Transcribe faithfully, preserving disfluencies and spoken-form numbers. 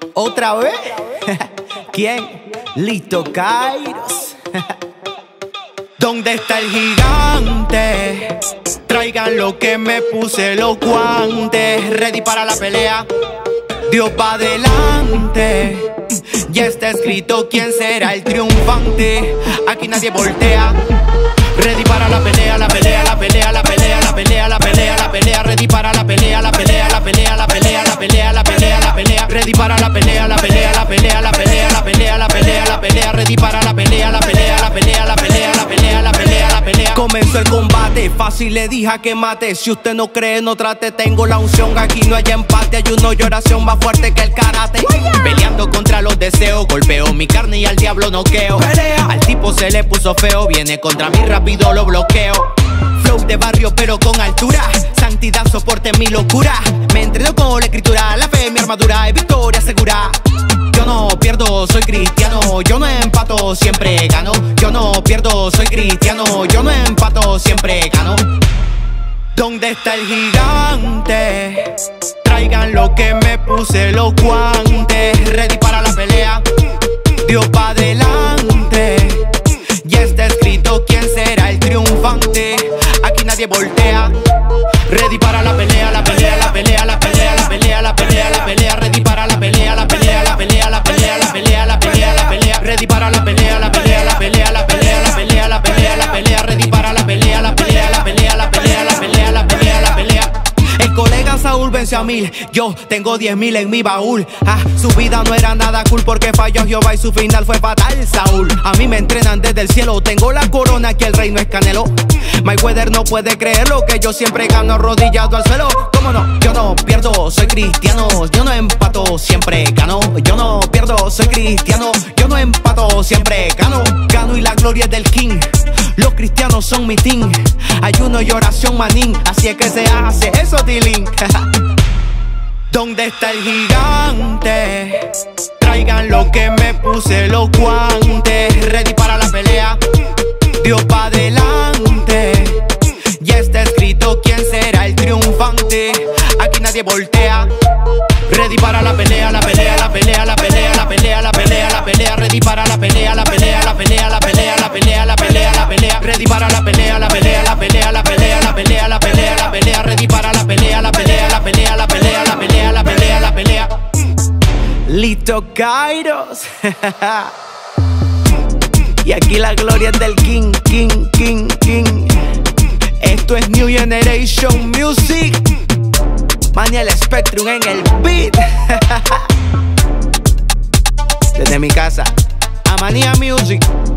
¿Otra vez? ¿Quién? Lito Kairos. ¿Dónde está el gigante? Traigan lo que me puse los guantes. Ready para la pelea. Dios va adelante. Ya está escrito quién será el triunfante. Aquí nadie voltea. Ready para la pelea, la pelea, la pelea, la pelea, la pelea, la pelea, la pelea. Ready para la pelea, la pelea, la pelea, la pelea, la pelea, la pelea, la pelea. Ready para la pelea, la pelea, la pelea, la pelea, la pelea, la pelea, la pelea. Ready para la pelea, la pelea, la pelea, la pelea, la pelea, la pelea, la pelea. Comenzó el combate, fácil le dije a que mate. Si usted no cree, no trate, tengo la unción. Aquí no hay empate, ayuno y oración más fuerte que el karate. Peleando contra los deseos, golpeo mi carne y al diablo noqueo. Al tipo se le puso feo, viene contra mí rápido lo bloqueo. Flow de barrio pero con altura, santidad soporte mi locura. Me entreno con la escritura, la fe mi armadura y victoria segura. Yo no pierdo, soy cristiano, yo no empato, siempre gano. Yo no pierdo, soy cristiano, yo no empato, siempre gano. ¿Dónde está el gigante? Traigan lo que me puse los guantes. Ready para la pelea. Dios va adelante. Ya está escrito quién será el triunfante. Aquí nadie voltea. Ready para la pelea, la pelea, la pelea, la pelea, la pelea, la pelea, la pelea. Ready para la pelea, la pelea, la pelea, la pelea, la pelea, la pelea, la pelea. Ready para la pelea, la pelea, la pelea, la pelea, la pelea, la pelea, la pelea. Ready para la pelea, la pelea, la pelea, la pelea, la pelea, la pelea, la pelea. El colega Saúl venció a mil, yo tengo diez mil en mi baúl. Ah, su vida no era nada cool porque falló Jehová y su final fue fatal, Saúl. A mí me entrenan desde el cielo, tengo la corona que el reino es Canelo. Mayweather no puede creerlo, que yo siempre gano arrodillado al suelo. ¿Cómo no? Yo no pierdo, soy cristiano, yo no empato, siempre gano. Yo no pierdo, soy cristiano, yo no empato, siempre gano. Gano y la gloria es del King. Los cristianos son mi team. Ayuno y oración manín, así es que se hace eso, Tilín. ¿Dónde está el gigante? Traigan lo que me puse los guantes. Ready para la pelea. Dios va adelante. Ya está escrito quién será el triunfante. Aquí nadie voltea. Ready para la pelea, la pelea, la pelea, la pelea, la pelea, la pelea, la pelea. Ready para la pelea, la pelea, la pelea, la pelea, la pelea, la pelea, la pelea. Ready para la pelea, la pelea, la pelea, la pelea, la pelea, la pelea, la pelea. Ready para la pelea, la pelea, la pelea, la pelea, la pelea, la pelea, la pelea. Lito Kairos. Y aquí la gloria es del King, King, King, King. Esto es New Generation Music. Maniel Spectrum en el beat. Desde mi casa, Amanía Music.